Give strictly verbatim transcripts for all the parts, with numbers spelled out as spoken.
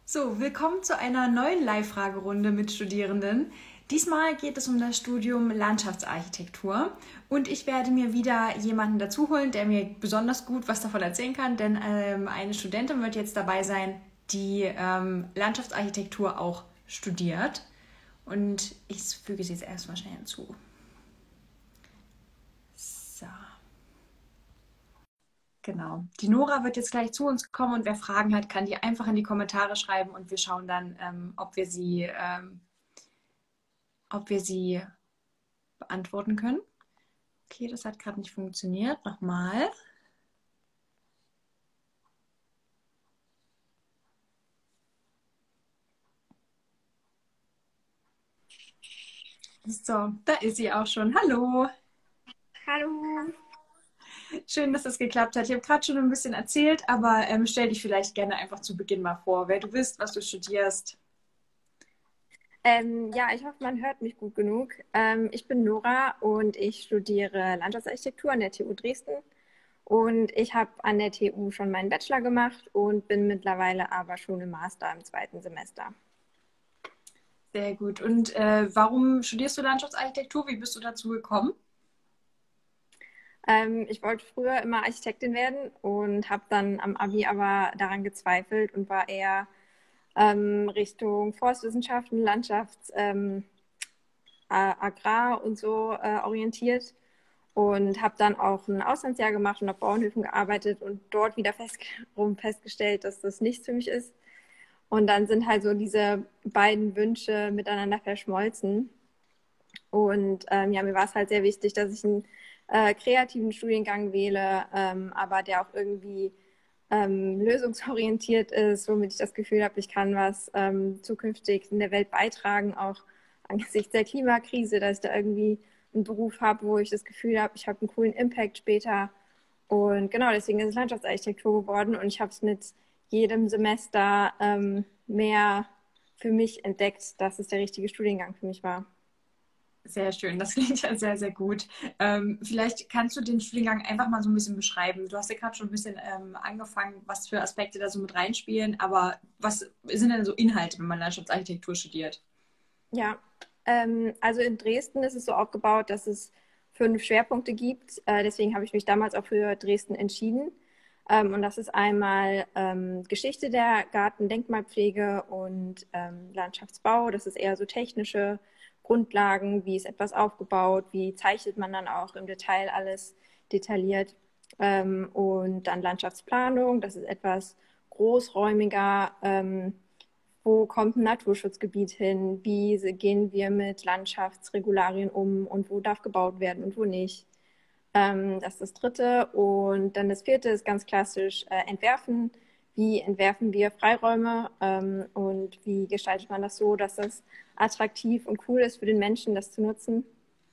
So, willkommen zu einer neuen Live-Fragerunde mit Studierenden. Diesmal geht es um das Studium Landschaftsarchitektur und ich werde mir wieder jemanden dazu holen, der mir besonders gut was davon erzählen kann, denn ähm, eine Studentin wird jetzt dabei sein, die ähm, Landschaftsarchitektur auch studiert. Und ich füge sie jetzt erstmal schnell hinzu. So. Genau. Die Nora wird jetzt gleich zu uns kommen und wer Fragen hat, kann die einfach in die Kommentare schreiben und wir schauen dann, ähm, ob wir sie, ähm, ob wir sie beantworten können. Okay, das hat gerade nicht funktioniert. Nochmal. So, da ist sie auch schon. Hallo. Hallo. Schön, dass das geklappt hat. Ich habe gerade schon ein bisschen erzählt, aber ähm, stell dich vielleicht gerne einfach zu Beginn mal vor, wer du bist, was du studierst. Ähm, ja, ich hoffe, man hört mich gut genug. Ähm, ich bin Nora und ich studiere Landschaftsarchitektur an der T U Dresden. Und ich habe an der T U schon meinen Bachelor gemacht und bin mittlerweile aber schon im Master im zweiten Semester. Sehr gut. Und äh, warum studierst du Landschaftsarchitektur? Wie bist du dazu gekommen? Ähm, ich wollte früher immer Architektin werden und habe dann am Abi aber daran gezweifelt und war eher ähm, Richtung Forstwissenschaften, Landschafts-, ähm, Agrar und so äh, orientiert und habe dann auch ein Auslandsjahr gemacht und auf Bauernhöfen gearbeitet und dort wieder fest, festgestellt, dass das nichts für mich ist. Und dann sind halt so diese beiden Wünsche miteinander verschmolzen. Und ähm, ja, mir war es halt sehr wichtig, dass ich einen äh, kreativen Studiengang wähle, ähm, aber der auch irgendwie ähm, lösungsorientiert ist, womit ich das Gefühl habe, ich kann was ähm, zukünftig in der Welt beitragen, auch angesichts der Klimakrise, dass ich da irgendwie einen Beruf habe, wo ich das Gefühl habe, ich habe einen coolen Impact später. Und genau, deswegen ist es Landschaftsarchitektur geworden und ich habe es mit jedem Semester ähm, mehr für mich entdeckt, dass es der richtige Studiengang für mich war. Sehr schön, das klingt ja sehr, sehr gut. Ähm, vielleicht kannst du den Studiengang einfach mal so ein bisschen beschreiben. Du hast ja gerade schon ein bisschen ähm, angefangen, was für Aspekte da so mit reinspielen, aber was sind denn so Inhalte, wenn man Landschaftsarchitektur studiert? Ja, ähm, also in Dresden ist es so aufgebaut, dass es fünf Schwerpunkte gibt. Äh, deswegen habe ich mich damals auch für Dresden entschieden. Ähm, und das ist einmal ähm, Geschichte der Gartendenkmalpflege und ähm, Landschaftsbau. Das ist eher so technische Grundlagen, wie ist etwas aufgebaut, wie zeichnet man dann auch im Detail alles detailliert. Ähm, und dann Landschaftsplanung, das ist etwas großräumiger. Ähm, wo kommt ein Naturschutzgebiet hin? Wie gehen wir mit Landschaftsregularien um und wo darf gebaut werden und wo nicht? Ähm, das ist das dritte. Und dann das vierte ist ganz klassisch äh, Entwerfen. Wie entwerfen wir Freiräume ähm, und wie gestaltet man das so, dass das attraktiv und cool ist für den Menschen, das zu nutzen?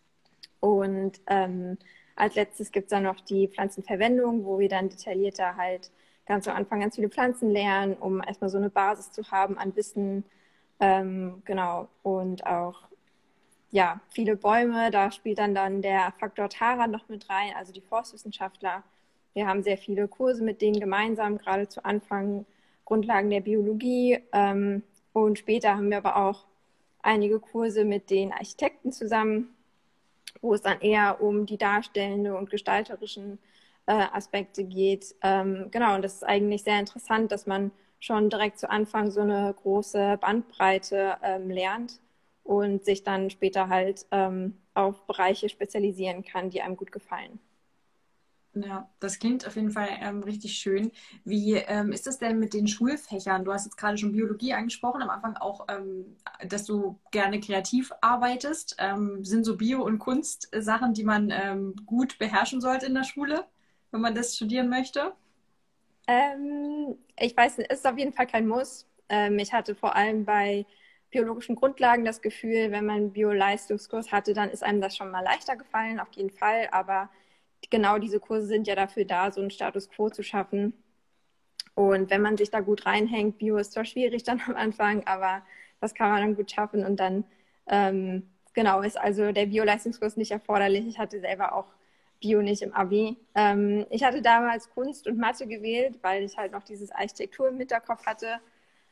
Und ähm, als letztes gibt es dann noch die Pflanzenverwendung, wo wir dann detaillierter halt ganz am Anfang ganz viele Pflanzen lernen, um erstmal so eine Basis zu haben an Wissen. Ähm, genau. Und auch ja, viele Bäume, da spielt dann, dann der Faktor Tara noch mit rein, also die Forstwissenschaftler. Wir haben sehr viele Kurse mit denen gemeinsam, gerade zu Anfang Grundlagen der Biologie. Ähm, und später haben wir aber auch einige Kurse mit den Architekten zusammen, wo es dann eher um die darstellende und gestalterischen äh, Aspekte geht. Ähm, genau, und das ist eigentlich sehr interessant, dass man schon direkt zu Anfang so eine große Bandbreite ähm, lernt und sich dann später halt ähm, auf Bereiche spezialisieren kann, die einem gut gefallen. Ja, das klingt auf jeden Fall ähm, richtig schön. Wie ähm, ist das denn mit den Schulfächern? Du hast jetzt gerade schon Biologie angesprochen, am Anfang auch, ähm, dass du gerne kreativ arbeitest. Ähm, sind so Bio- und Kunst äh, Sachen, die man ähm, gut beherrschen sollte in der Schule, wenn man das studieren möchte? Ähm, ich weiß, es ist auf jeden Fall kein Muss. Ähm, ich hatte vor allem bei biologischen Grundlagen das Gefühl, wenn man einen Bio-Leistungskurs hatte, dann ist einem das schon mal leichter gefallen, auf jeden Fall. Aber genau diese Kurse sind ja dafür da, so einen Status quo zu schaffen. Und wenn man sich da gut reinhängt, Bio ist zwar schwierig dann am Anfang, aber das kann man dann gut schaffen. Und dann, ähm, genau, ist also der Bio-Leistungskurs nicht erforderlich. Ich hatte selber auch Bio nicht im Abi. Ähm, ich hatte damals Kunst und Mathe gewählt, weil ich halt noch dieses Architektur im Hinterkopf hatte.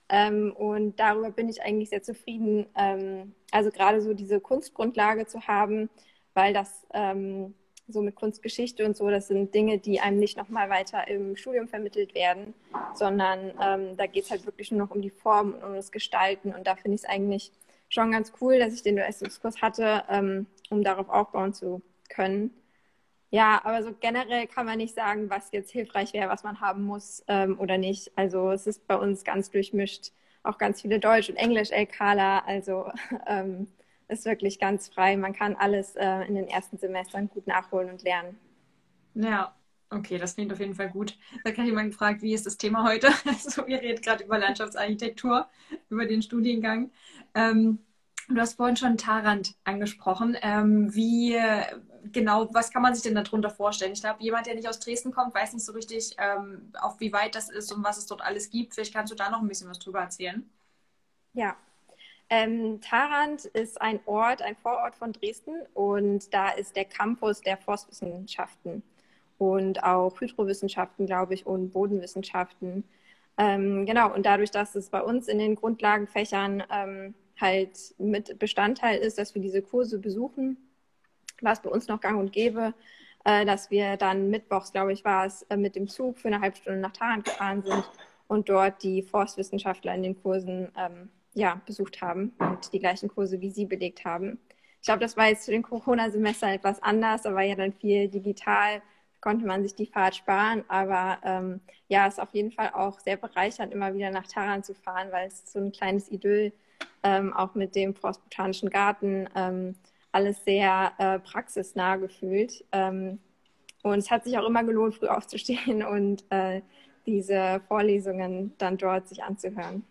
Ähm, und darüber bin ich eigentlich sehr zufrieden. Ähm, also gerade so diese Kunstgrundlage zu haben, weil das ähm, so mit Kunstgeschichte und so, das sind Dinge, die einem nicht nochmal weiter im Studium vermittelt werden, sondern ähm, da geht es halt wirklich nur noch um die Form und um das Gestalten. Und da finde ich es eigentlich schon ganz cool, dass ich den Leistungskurs hatte, ähm, um darauf aufbauen zu können. Ja, aber so generell kann man nicht sagen, was jetzt hilfreich wäre, was man haben muss ähm, oder nicht. Also es ist bei uns ganz durchmischt, auch ganz viele Deutsch- und Englisch-LKler. Also ähm, ist wirklich ganz frei. Man kann alles äh, in den ersten Semestern gut nachholen und lernen. Ja, okay, das klingt auf jeden Fall gut. Da hat jemand gefragt, wie ist das Thema heute? Also, ihr redet gerade über Landschaftsarchitektur, über den Studiengang. Ähm, du hast vorhin schon Tarant angesprochen. Ähm, wie äh, genau, was kann man sich denn darunter vorstellen? Ich glaube, jemand, der nicht aus Dresden kommt, weiß nicht so richtig, ähm, auf wie weit das ist und was es dort alles gibt. Vielleicht kannst du da noch ein bisschen was drüber erzählen. Ja, ähm, Tharandt ist ein Ort, ein Vorort von Dresden und da ist der Campus der Forstwissenschaften und auch Hydrowissenschaften, glaube ich, und Bodenwissenschaften. Ähm, genau, und dadurch, dass es bei uns in den Grundlagenfächern ähm, halt mit Bestandteil ist, dass wir diese Kurse besuchen, war es bei uns noch gang und gäbe, äh, dass wir dann mittwochs, glaube ich, war es, äh, mit dem Zug für eine halbe Stunde nach Tharandt gefahren sind und dort die Forstwissenschaftler in den Kursen ähm, ja, besucht haben und die gleichen Kurse wie sie belegt haben. Ich glaube, das war jetzt zu den Corona-Semestern etwas anders, da war ja dann viel digital, konnte man sich die Fahrt sparen, aber ähm, ja, es ist auf jeden Fall auch sehr bereichernd, immer wieder nach Tharandt zu fahren, weil es so ein kleines Idyll, ähm, auch mit dem Forstbotanischen Garten, ähm, alles sehr äh, praxisnah gefühlt. Ähm, und es hat sich auch immer gelohnt, früh aufzustehen und äh, diese Vorlesungen dann dort sich anzuhören.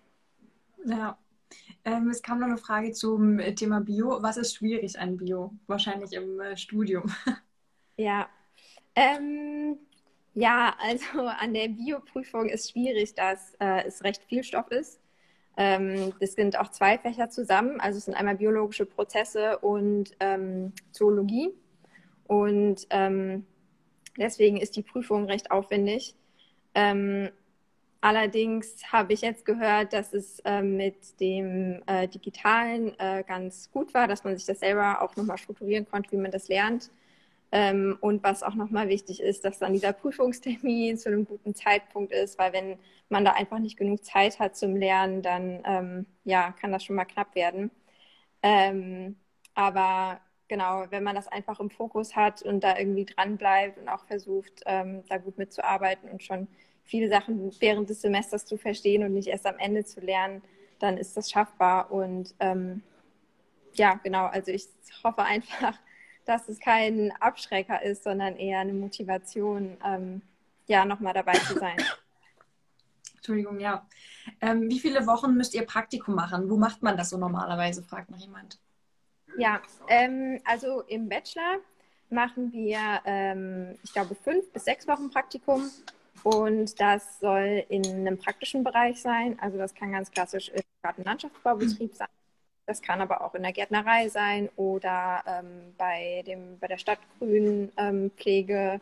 Ja. Ähm, es kam noch eine Frage zum äh, Thema Bio. Was ist schwierig an Bio? Wahrscheinlich im äh, Studium. Ja, ähm, ja, also an der Bioprüfung ist schwierig, dass äh, es recht viel Stoff ist. Ähm, das sind auch zwei Fächer zusammen, also es sind einmal biologische Prozesse und ähm, Zoologie. Und ähm, deswegen ist die Prüfung recht aufwendig. Ähm, allerdings habe ich jetzt gehört, dass es äh, mit dem äh, Digitalen äh, ganz gut war, dass man sich das selber auch nochmal strukturieren konnte, wie man das lernt. Ähm, und was auch nochmal wichtig ist, dass dann dieser Prüfungstermin zu einem guten Zeitpunkt ist, weil wenn man da einfach nicht genug Zeit hat zum Lernen, dann ähm, ja, kann das schon mal knapp werden. Ähm, aber genau, wenn man das einfach im Fokus hat und da irgendwie dran bleibt und auch versucht, ähm, da gut mitzuarbeiten und schon viele Sachen während des Semesters zu verstehen und nicht erst am Ende zu lernen, dann ist das schaffbar. Und ähm, ja, genau, also ich hoffe einfach, dass es kein Abschrecker ist, sondern eher eine Motivation, ähm, ja, nochmal dabei zu sein. Entschuldigung, ja. Ähm, wie viele Wochen müsst ihr Praktikum machen? Wo macht man das so normalerweise, fragt noch jemand. Ja, ähm, also im Bachelor machen wir, ähm, ich glaube, fünf bis sechs Wochen Praktikum und das soll in einem praktischen Bereich sein. Also das kann ganz klassisch im Gartenlandschaftsbaubetrieb sein. Das kann aber auch in der Gärtnerei sein oder ähm, bei dem, bei der Stadtgrünpflege ähm, Pflege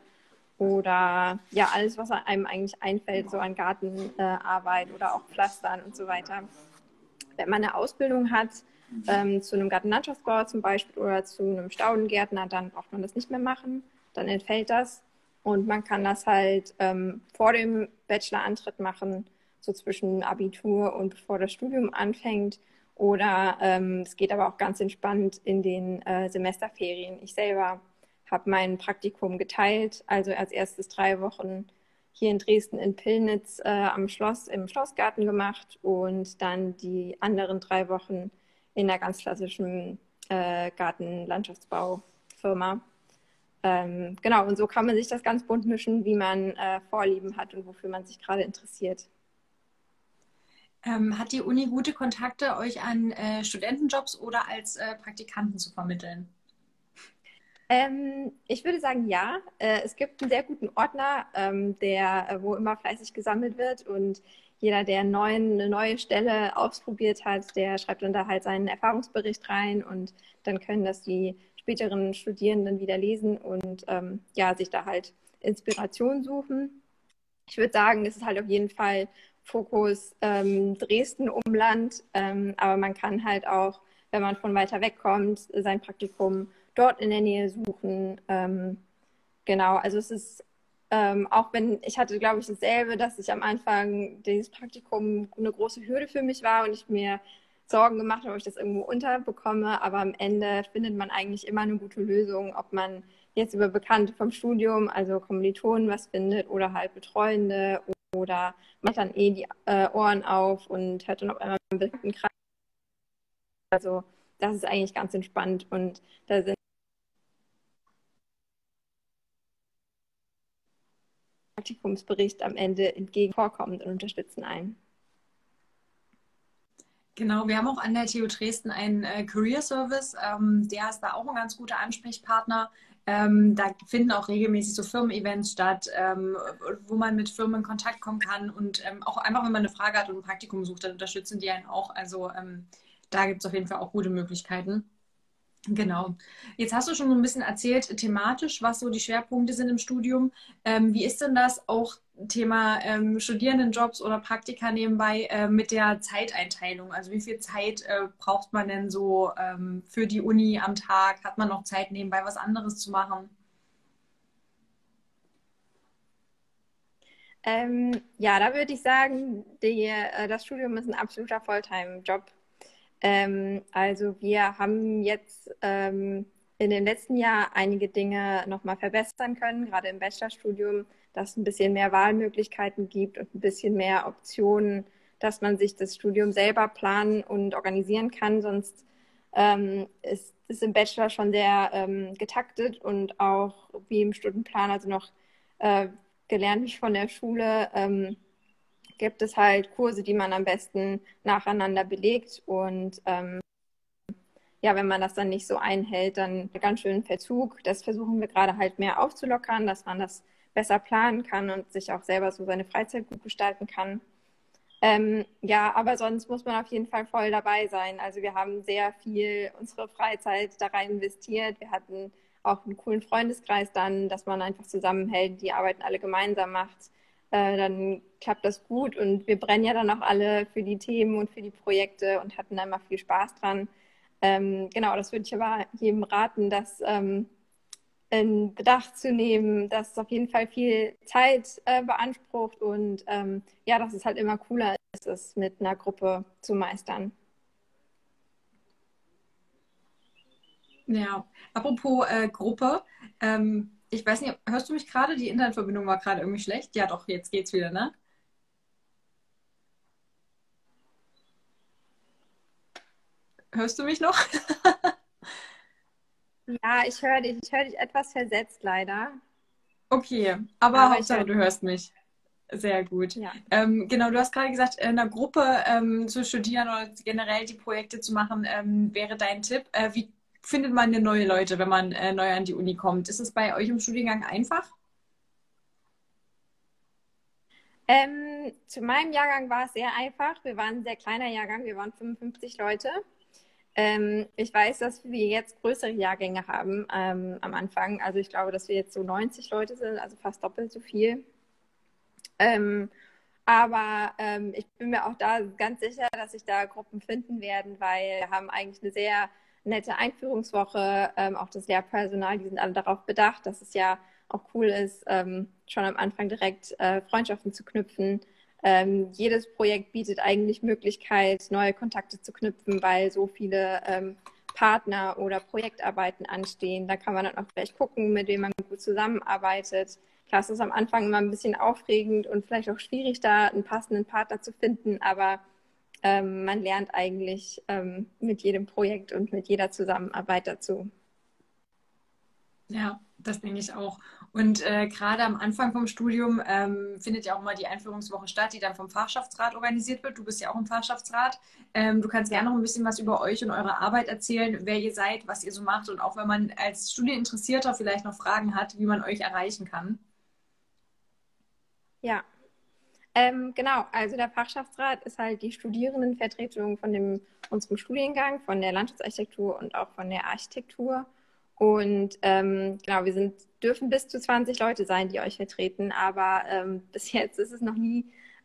oder ja, alles, was einem eigentlich einfällt, so an Gartenarbeit äh, oder auch Pflastern und so weiter. Wenn man eine Ausbildung hat, ähm, zu einem Gartenlandschaftsbauer zum Beispiel oder zu einem Staudengärtner, dann braucht man das nicht mehr machen, dann entfällt das. Und man kann das halt ähm, vor dem Bachelorantritt machen, so zwischen Abitur und bevor das Studium anfängt. Oder ähm, es geht aber auch ganz entspannt in den äh, Semesterferien. Ich selber habe mein Praktikum geteilt, also als erstes drei Wochen hier in Dresden in Pillnitz äh, am Schloss, im Schlossgarten gemacht und dann die anderen drei Wochen in einer ganz klassischen äh, Gartenlandschaftsbaufirma. Ähm, genau, und so kann man sich das ganz bunt mischen, wie man äh, Vorlieben hat und wofür man sich gerade interessiert. Ähm, hat die Uni gute Kontakte, euch an äh, Studentenjobs oder als äh, Praktikanten zu vermitteln? Ähm, ich würde sagen, ja. Äh, es gibt einen sehr guten Ordner, ähm, der, äh, wo immer fleißig gesammelt wird und jeder, der einen neuen, eine neue Stelle ausprobiert hat, der schreibt dann da halt seinen Erfahrungsbericht rein und dann können das die späteren Studierenden wieder lesen und ähm, ja, sich da halt Inspiration suchen. Ich würde sagen, es ist halt auf jeden Fall Fokus ähm, Dresden-Umland, ähm, aber man kann halt auch, wenn man von weiter weg kommt, sein Praktikum dort in der Nähe suchen. Ähm, genau, also es ist ähm, auch wenn, ich hatte, glaube ich, dasselbe, dass ich am Anfang dieses Praktikum eine große Hürde für mich war und ich mir Sorgen gemacht habe, ob ich das irgendwo unterbekomme, aber am Ende findet man eigentlich immer eine gute Lösung, ob man jetzt über Bekannte vom Studium, also Kommilitonen, was findet oder halt Betreuende oder macht dann eh die äh, Ohren auf und hört dann auf einmal einen Bekanntenkreis. Also das ist eigentlich ganz entspannt und da sind Praktikumsbericht am Ende entgegen vorkommend und unterstützen einen. Genau, wir haben auch an der T U Dresden einen äh, Career Service. Ähm, der ist da auch ein ganz guter Ansprechpartner. Ähm, da finden auch regelmäßig so Firmen-Events statt, ähm, wo man mit Firmen in Kontakt kommen kann. Und ähm, auch einfach, wenn man eine Frage hat und ein Praktikum sucht, dann unterstützen die einen auch. Also ähm, da gibt es auf jeden Fall auch gute Möglichkeiten. Genau. Jetzt hast du schon so ein bisschen erzählt, thematisch, was so die Schwerpunkte sind im Studium. Ähm, wie ist denn das auch Thema ähm, Studierendenjobs oder Praktika nebenbei äh, mit der Zeiteinteilung? Also wie viel Zeit äh, braucht man denn so ähm, für die Uni am Tag? Hat man noch Zeit nebenbei was anderes zu machen? Ähm, ja, da würde ich sagen, die, äh, das Studium ist ein absoluter Volltime-Job. Ähm, also wir haben jetzt ähm, in dem letzten Jahr einige Dinge nochmal verbessern können, gerade im Bachelorstudium, dass es ein bisschen mehr Wahlmöglichkeiten gibt und ein bisschen mehr Optionen, dass man sich das Studium selber planen und organisieren kann. Sonst ähm, ist es im Bachelor schon sehr ähm, getaktet und auch wie im Stundenplan, also noch äh, gelernt wie von der Schule. Ähm, gibt es halt Kurse, die man am besten nacheinander belegt. Und ähm, ja, wenn man das dann nicht so einhält, dann ganz schön Verzug. Das versuchen wir gerade halt mehr aufzulockern, dass man das besser planen kann und sich auch selber so seine Freizeit gut gestalten kann. Ähm, ja, aber sonst muss man auf jeden Fall voll dabei sein. Also wir haben sehr viel unsere Freizeit da rein investiert. Wir hatten auch einen coolen Freundeskreis dann, dass man einfach zusammenhält, die Arbeiten alle gemeinsam macht. Äh, dann klappt das gut und wir brennen ja dann auch alle für die Themen und für die Projekte und hatten da immer viel Spaß dran. Ähm, genau, das würde ich aber jedem raten, dass ähm, in Bedacht zu nehmen, dass es auf jeden Fall viel Zeit äh, beansprucht und ähm, ja, dass es halt immer cooler ist, es mit einer Gruppe zu meistern. Ja, apropos äh, Gruppe, ähm, ich weiß nicht, hörst du mich gerade? Die Internetverbindung war gerade irgendwie schlecht. Ja, doch, jetzt geht's wieder, ne? Hörst du mich noch? Ja, ich höre dich, ich höre dich etwas versetzt leider, Okay, aber aber ich Hauptsache, höre du dich. hörst mich. Sehr gut. Ja. Ähm, genau, du hast gerade gesagt, in einer Gruppe ähm, zu studieren oder generell die Projekte zu machen, ähm, wäre dein Tipp. Äh, wie findet man denn neue Leute, wenn man äh, neu an die Uni kommt? Ist es bei euch im Studiengang einfach? Ähm, zu meinem Jahrgang war es sehr einfach. Wir waren ein sehr kleiner Jahrgang, wir waren fünfundfünfzig Leute. Ähm, ich weiß, dass wir jetzt größere Jahrgänge haben ähm, am Anfang. Also ich glaube, dass wir jetzt so neunzig Leute sind, also fast doppelt so viel. Ähm, aber ähm, ich bin mir auch da ganz sicher, dass sich da Gruppen finden werden, weil wir haben eigentlich eine sehr nette Einführungswoche. Ähm, auch das Lehrpersonal, die sind alle darauf bedacht, dass es ja auch cool ist, ähm, schon am Anfang direkt äh, Freundschaften zu knüpfen. Ähm, jedes Projekt bietet eigentlich Möglichkeit, neue Kontakte zu knüpfen, weil so viele ähm, Partner oder Projektarbeiten anstehen. Da kann man dann auch gleich gucken, mit wem man gut zusammenarbeitet. Klar, es ist am Anfang immer ein bisschen aufregend und vielleicht auch schwierig, da einen passenden Partner zu finden, aber ähm, man lernt eigentlich ähm, mit jedem Projekt und mit jeder Zusammenarbeit dazu. Ja, das denke ich auch. Und äh, gerade am Anfang vom Studium ähm, findet ja auch mal die Einführungswoche statt, die dann vom Fachschaftsrat organisiert wird. Du bist ja auch im Fachschaftsrat. Ähm, du kannst Ja. gerne noch ein bisschen was über euch und eure Arbeit erzählen, wer ihr seid, was ihr so macht und auch wenn man als Studieninteressierter vielleicht noch Fragen hat, wie man euch erreichen kann. Ja, ähm, genau. Also der Fachschaftsrat ist halt die Studierendenvertretung von dem, unserem Studiengang, von der Landschaftsarchitektur und auch von der Architektur. Und ähm, genau, wir sind, dürfen bis zu zwanzig Leute sein, die euch vertreten, aber ähm, bis jetzt ist es noch nie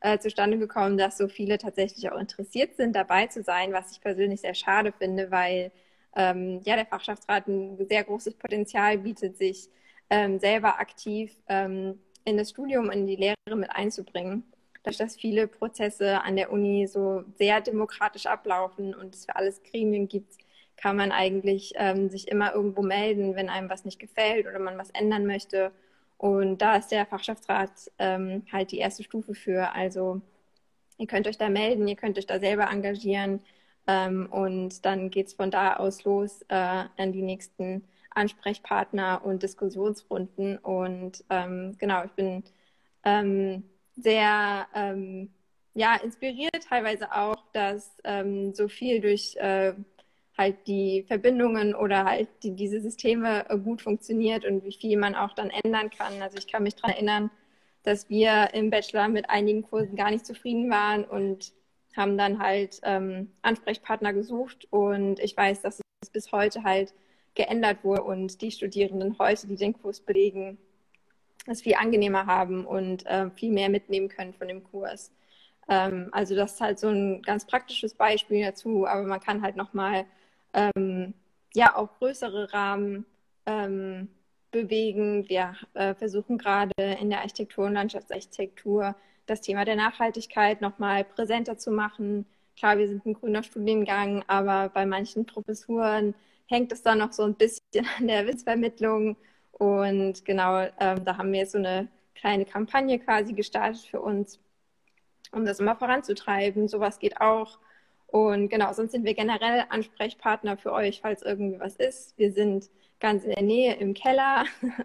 äh, zustande gekommen, dass so viele tatsächlich auch interessiert sind, dabei zu sein, was ich persönlich sehr schade finde, weil ähm, ja, der Fachschaftsrat ein sehr großes Potenzial bietet, sich ähm, selber aktiv ähm, in das Studium, in die Lehre mit einzubringen. Dadurch, dass viele Prozesse an der Uni so sehr demokratisch ablaufen und es für alles Gremien gibt, kann man eigentlich ähm, sich immer irgendwo melden, wenn einem was nicht gefällt oder man was ändern möchte. Und da ist der Fachschaftsrat ähm, halt die erste Stufe für. Also ihr könnt euch da melden, ihr könnt euch da selber engagieren ähm, und dann geht es von da aus los äh, an die nächsten Ansprechpartner und Diskussionsrunden. Und ähm, genau, ich bin ähm, sehr ähm, ja, inspiriert teilweise auch, dass ähm, so viel durch äh, halt die Verbindungen oder halt die, diese Systeme äh, gut funktioniert und wie viel man auch dann ändern kann. Also ich kann mich daran erinnern, dass wir im Bachelor mit einigen Kursen gar nicht zufrieden waren und haben dann halt ähm, Ansprechpartner gesucht und ich weiß, dass es bis heute halt geändert wurde und die Studierenden heute, die den Kurs belegen, es viel angenehmer haben und äh, viel mehr mitnehmen können von dem Kurs. Ähm, also das ist halt so ein ganz praktisches Beispiel dazu, aber man kann halt nochmal ähm, ja auch größere Rahmen ähm, bewegen. Wir äh, versuchen gerade in der Architektur und Landschaftsarchitektur das Thema der Nachhaltigkeit nochmal präsenter zu machen. Klar, wir sind ein grüner Studiengang, aber bei manchen Professuren hängt es dann noch so ein bisschen an der Wissensvermittlung. Und genau, ähm, da haben wir jetzt so eine kleine Kampagne quasi gestartet für uns, um das immer voranzutreiben. Sowas geht auch. Und genau, sonst sind wir generell Ansprechpartner für euch, falls irgendwie was ist. Wir sind ganz in der Nähe im Keller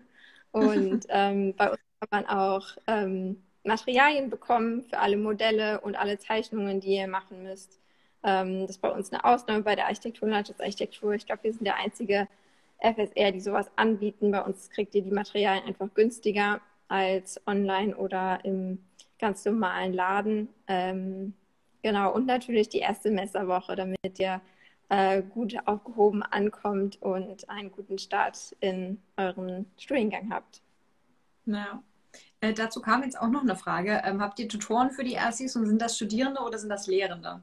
und ähm, bei uns kann man auch ähm, Materialien bekommen für alle Modelle und alle Zeichnungen, die ihr machen müsst. Ähm, das ist bei uns eine Ausnahme bei der Architektur und Landschaftsarchitektur. Ich glaube, wir sind der einzige F S R, die sowas anbieten. Bei uns kriegt ihr die Materialien einfach günstiger als online oder im ganz normalen Laden. Ähm, genau, und natürlich die erste Messerwoche, damit ihr äh, gut aufgehoben ankommt und einen guten Start in euren Studiengang habt. Ja. Äh, dazu kam jetzt auch noch eine Frage. Ähm, habt ihr Tutoren für die Erstis und sind das Studierende oder sind das Lehrende?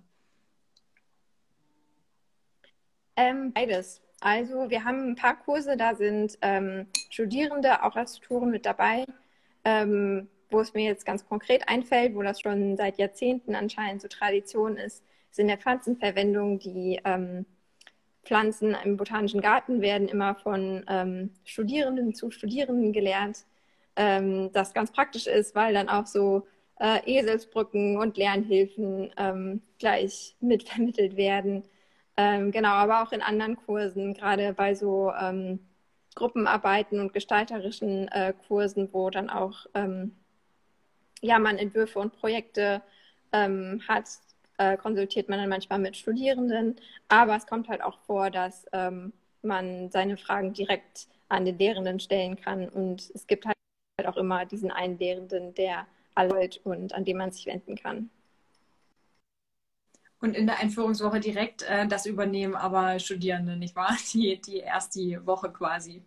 Ähm, beides. Also wir haben ein paar Kurse, da sind ähm, Studierende auch als Tutoren mit dabei. Ähm, wo es mir jetzt ganz konkret einfällt, wo das schon seit Jahrzehnten anscheinend so Tradition ist, ist in der Pflanzenverwendung. Die ähm, Pflanzen im Botanischen Garten werden immer von ähm, Studierenden zu Studierenden gelernt, ähm, das ganz praktisch ist, weil dann auch so äh, Eselsbrücken und Lernhilfen ähm, gleich mitvermittelt werden. Ähm, genau, aber auch in anderen Kursen, gerade bei so ähm, Gruppenarbeiten und gestalterischen äh, Kursen, wo dann auch ähm, ja, man Entwürfe und Projekte ähm, hat, äh, konsultiert man dann manchmal mit Studierenden. Aber es kommt halt auch vor, dass ähm, man seine Fragen direkt an den Lehrenden stellen kann. Und es gibt halt auch immer diesen einen Lehrenden, der alle und an den man sich wenden kann. Und in der Einführungswoche direkt äh, das übernehmen aber Studierende, nicht wahr? Die, die erst die Woche quasi.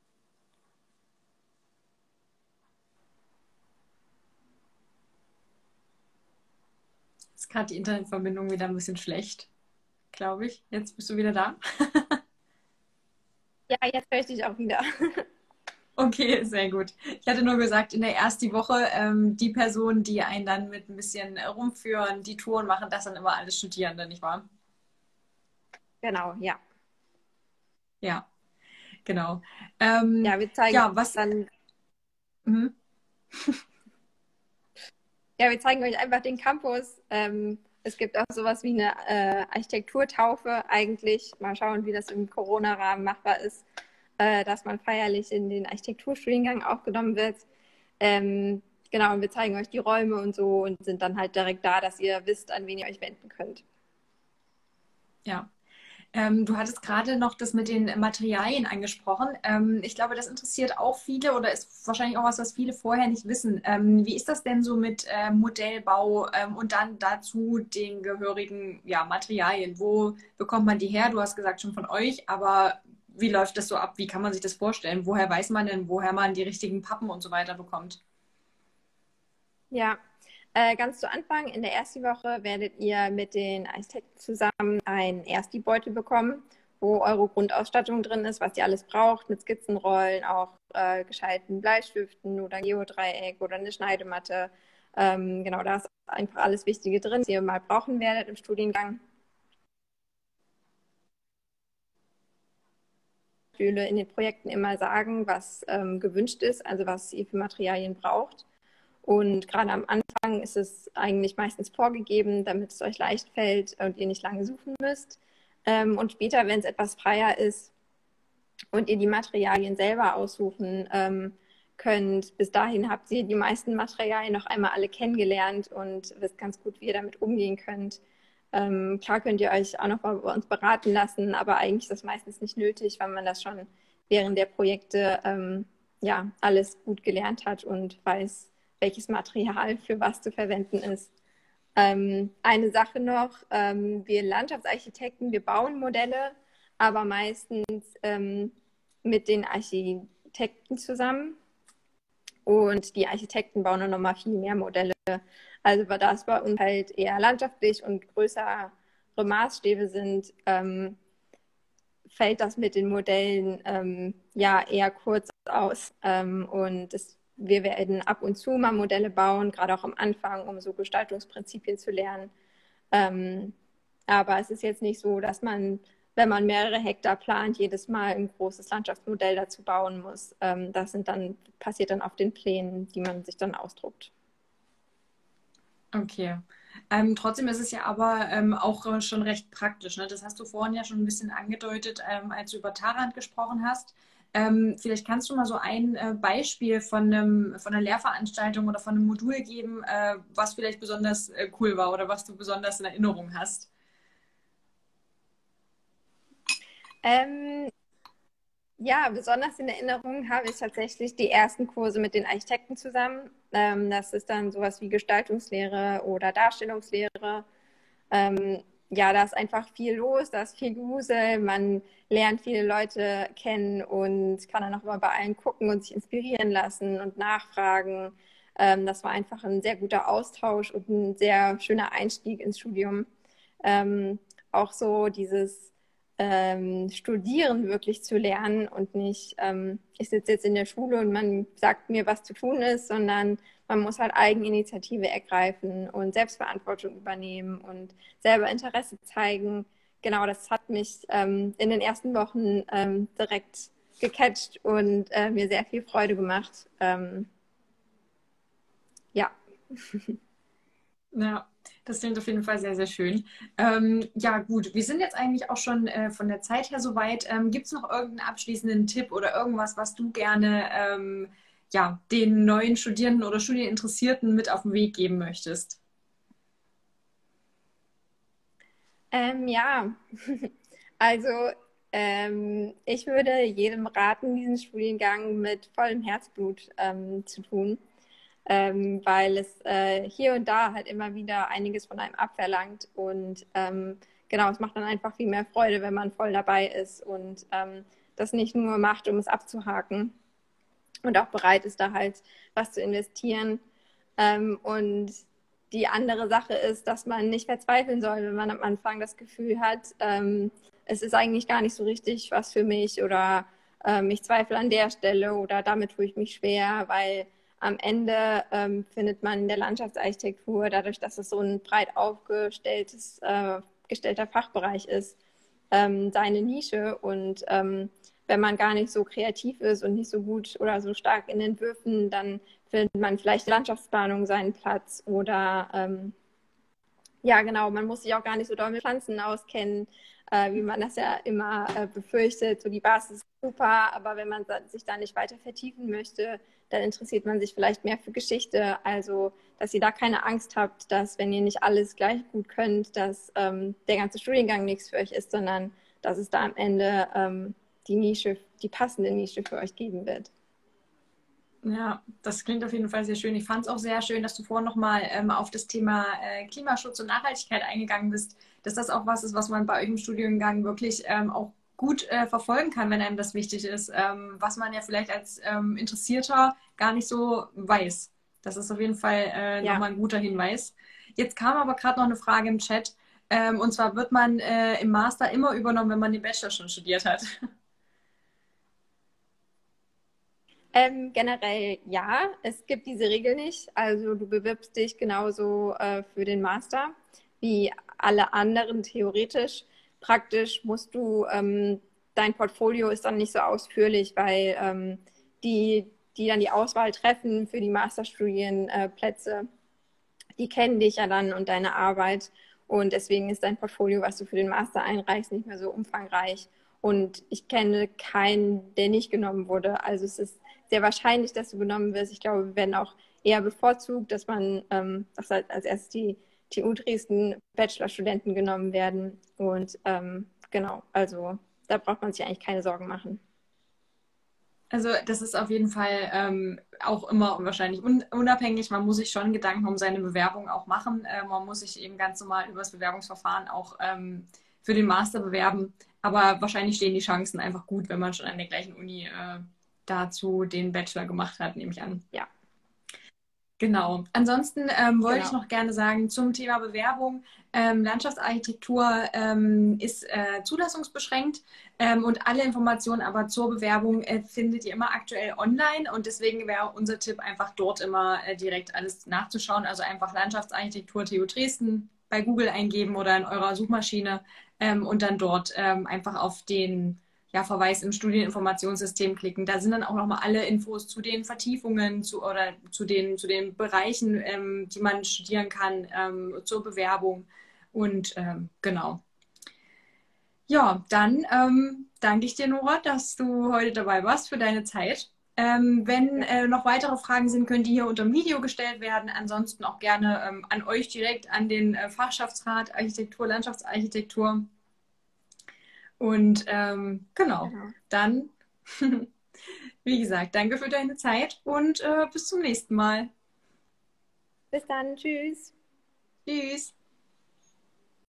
Ist gerade die Internetverbindung wieder ein bisschen schlecht, glaube ich. Jetzt bist du wieder da. Ja, jetzt höre ich dich auch wieder. Okay, sehr gut. Ich hatte nur gesagt, in der ersten Woche ähm, die Personen, die einen dann mit ein bisschen rumführen, die Touren machen, das sind immer alles Studierende, nicht wahr? Genau, ja. Ja, genau. Ähm, Ja, wir zeigen ja, was. dann, Mhm. ja, wir zeigen euch einfach den Campus. Ähm, es gibt auch sowas wie eine äh, Architekturtaufe eigentlich. Mal schauen, wie das im Corona-Rahmen machbar ist, äh, dass man feierlich in den Architekturstudiengang aufgenommen wird. Ähm, genau, und wir zeigen euch die Räume und so und sind dann halt direkt da, dass ihr wisst, an wen ihr euch wenden könnt. Ja. Ähm, du hattest gerade noch das mit den Materialien angesprochen. Ähm, ich glaube, das interessiert auch viele oder ist wahrscheinlich auch was, was viele vorher nicht wissen. Ähm, wie ist das denn so mit äh, Modellbau ähm, und dann dazu den gehörigen ja, Materialien? Wo bekommt man die her? Du hast gesagt schon von euch, aber wie läuft das so ab? Wie kann man sich das vorstellen? Woher weiß man denn, woher man die richtigen Pappen und so weiter bekommt? Ja, Äh, ganz zu Anfang, in der ersten Woche, werdet ihr mit den Architekten zusammen einen Ersti-Beutel bekommen, wo eure Grundausstattung drin ist, was ihr alles braucht, mit Skizzenrollen, auch äh, gescheiten Bleistiften oder Geodreieck oder eine Schneidematte. Ähm, genau, da ist einfach alles Wichtige drin, was ihr mal brauchen werdet im Studiengang. In den Projekten immer sagen, was ähm, gewünscht ist, also was ihr für Materialien braucht. Und gerade am Anfang ist es eigentlich meistens vorgegeben, damit es euch leicht fällt und ihr nicht lange suchen müsst. Ähm, und später, wenn es etwas freier ist und ihr die Materialien selber aussuchen ähm, könnt, bis dahin habt ihr die meisten Materialien noch einmal alle kennengelernt und wisst ganz gut, wie ihr damit umgehen könnt. Ähm, klar könnt ihr euch auch noch mal bei uns beraten lassen, aber eigentlich ist das meistens nicht nötig, weil man das schon während der Projekte ähm, ja, alles gut gelernt hat und weiß, welches Material für was zu verwenden ist. Ähm, eine Sache noch, ähm, wir Landschaftsarchitekten, wir bauen Modelle, aber meistens ähm, mit den Architekten zusammen. Und die Architekten bauen dann nochmal viel mehr Modelle. Also da es bei uns halt eher landschaftlich und größere Maßstäbe sind, ähm, fällt das mit den Modellen ähm, ja eher kurz aus. Ähm, und das, wir werden ab und zu mal Modelle bauen, gerade auch am Anfang, um so Gestaltungsprinzipien zu lernen. Ähm, aber es ist jetzt nicht so, dass man, wenn man mehrere Hektar plant, jedes Mal ein großes Landschaftsmodell dazu bauen muss. Ähm, das sind dann, passiert dann auf den Plänen, die man sich dann ausdruckt. Okay. Ähm, trotzdem ist es ja aber ähm, auch äh, schon recht praktisch, ne? Das hast du vorhin ja schon ein bisschen angedeutet, ähm, als du über Tarant gesprochen hast. Ähm, vielleicht kannst du mal so ein äh, Beispiel von einem, von einer Lehrveranstaltung oder von einem Modul geben, äh, was vielleicht besonders äh, cool war oder was du besonders in Erinnerung hast. Ähm, Ja, besonders in Erinnerung habe ich tatsächlich die ersten Kurse mit den Architekten zusammen. Ähm, das ist dann sowas wie Gestaltungslehre oder Darstellungslehre. Ähm, ja, da ist einfach viel los, da ist viel Gewusel, man lernt viele Leute kennen und kann dann auch mal bei allen gucken und sich inspirieren lassen und nachfragen. Ähm, das war einfach ein sehr guter Austausch und ein sehr schöner Einstieg ins Studium. Ähm, auch so dieses ähm, Studieren wirklich zu lernen und nicht, ähm, ich sitze jetzt in der Schule und man sagt mir, was zu tun ist, sondern man muss halt Eigeninitiative ergreifen und Selbstverantwortung übernehmen und selber Interesse zeigen. Genau, das hat mich ähm, in den ersten Wochen ähm, direkt gecatcht und äh, mir sehr viel Freude gemacht. Ähm, ja. Ja, das klingt auf jeden Fall sehr, sehr schön. Ähm, ja, gut, wir sind jetzt eigentlich auch schon äh, von der Zeit her soweit. Ähm, gibt es noch irgendeinen abschließenden Tipp oder irgendwas, was du gerne ähm, ja, den neuen Studierenden oder Studieninteressierten mit auf den Weg geben möchtest? Ähm, ja, also ähm, ich würde jedem raten, diesen Studiengang mit vollem Herzblut ähm, zu tun, ähm, weil es äh, hier und da halt immer wieder einiges von einem abverlangt und ähm, genau, es macht dann einfach viel mehr Freude, wenn man voll dabei ist und ähm, das nicht nur macht, um es abzuhaken und auch bereit ist, da halt was zu investieren. Ähm, und die andere Sache ist, dass man nicht verzweifeln soll, wenn man am Anfang das Gefühl hat, ähm, es ist eigentlich gar nicht so richtig was für mich oder ähm, ich zweifle an der Stelle oder damit tue ich mich schwer, weil am Ende ähm, findet man in der Landschaftsarchitektur, dadurch, dass es so ein breit aufgestelltes, äh, gestellter Fachbereich ist, ähm, seine Nische und ähm, wenn man gar nicht so kreativ ist und nicht so gut oder so stark in Entwürfen, dann findet man vielleicht in der Landschaftsplanung seinen Platz oder ähm, ja, genau, man muss sich auch gar nicht so doll mit Pflanzen auskennen, äh, wie man das ja immer äh, befürchtet. So die Basis ist super, aber wenn man sich da nicht weiter vertiefen möchte, dann interessiert man sich vielleicht mehr für Geschichte. Also, dass ihr da keine Angst habt, dass, wenn ihr nicht alles gleich gut könnt, dass ähm, der ganze Studiengang nichts für euch ist, sondern dass es da am Ende ähm, die Nische, die passende Nische für euch geben wird. Ja, das klingt auf jeden Fall sehr schön. Ich fand es auch sehr schön, dass du vorhin nochmal ähm, auf das Thema äh, Klimaschutz und Nachhaltigkeit eingegangen bist, dass das auch was ist, was man bei euch im Studiengang wirklich ähm, auch gut äh, verfolgen kann, wenn einem das wichtig ist, ähm, was man ja vielleicht als ähm, Interessierter gar nicht so weiß. Das ist auf jeden Fall äh, Ja. nochmal ein guter Hinweis. Jetzt kam aber gerade noch eine Frage im Chat. Ähm, und zwar wird man äh, im Master immer übernommen, wenn man den Bachelor schon studiert hat. Ähm, generell ja, es gibt diese Regel nicht. Also du bewirbst dich genauso äh, für den Master wie alle anderen theoretisch. Praktisch musst du, ähm, dein Portfolio ist dann nicht so ausführlich, weil ähm, die, die dann die Auswahl treffen für die Masterstudienplätze, die kennen dich ja dann und deine Arbeit. Und deswegen ist dein Portfolio, was du für den Master einreichst, nicht mehr so umfangreich. Und ich kenne keinen, der nicht genommen wurde. Also es ist sehr wahrscheinlich, dass du genommen wirst. Ich glaube, wir werden auch eher bevorzugt, dass man, ähm, dass halt als erstes die T U Dresden Bachelorstudenten genommen werden. Und ähm, genau, also da braucht man sich eigentlich keine Sorgen machen. Also das ist auf jeden Fall ähm, auch immer wahrscheinlich un unabhängig. Man muss sich schon Gedanken um seine Bewerbung auch machen. Äh, man muss sich eben ganz normal über das Bewerbungsverfahren auch ähm, für den Master bewerben. Aber wahrscheinlich stehen die Chancen einfach gut, wenn man schon an der gleichen Uni äh, dazu den Bachelor gemacht hat, nehme ich an. Ja, Genau. Ansonsten ähm, wollte ich genau. noch gerne sagen zum Thema Bewerbung. Ähm, Landschaftsarchitektur ähm, ist äh, zulassungsbeschränkt ähm, und alle Informationen aber zur Bewerbung äh, findet ihr immer aktuell online und deswegen wäre unser Tipp einfach dort immer äh, direkt alles nachzuschauen. Also einfach Landschaftsarchitektur T U Dresden bei Google eingeben oder in eurer Suchmaschine ähm, und dann dort ähm, einfach auf den ja, Verweis im Studieninformationssystem klicken. Da sind dann auch nochmal alle Infos zu den Vertiefungen zu, oder zu den, zu den Bereichen, ähm, die man studieren kann, ähm, zur Bewerbung. Und ähm, genau. Ja, dann ähm, danke ich dir, Nora, dass du heute dabei warst für deine Zeit. Ähm, wenn Ja. äh, noch weitere Fragen sind, können die hier unter dem Video gestellt werden. Ansonsten auch gerne ähm, an euch direkt, an den äh, Fachschaftsrat Architektur, Landschaftsarchitektur. Und ähm, genau, Genau. dann, wie gesagt, danke für deine Zeit und äh, bis zum nächsten Mal. Bis dann, tschüss. Tschüss.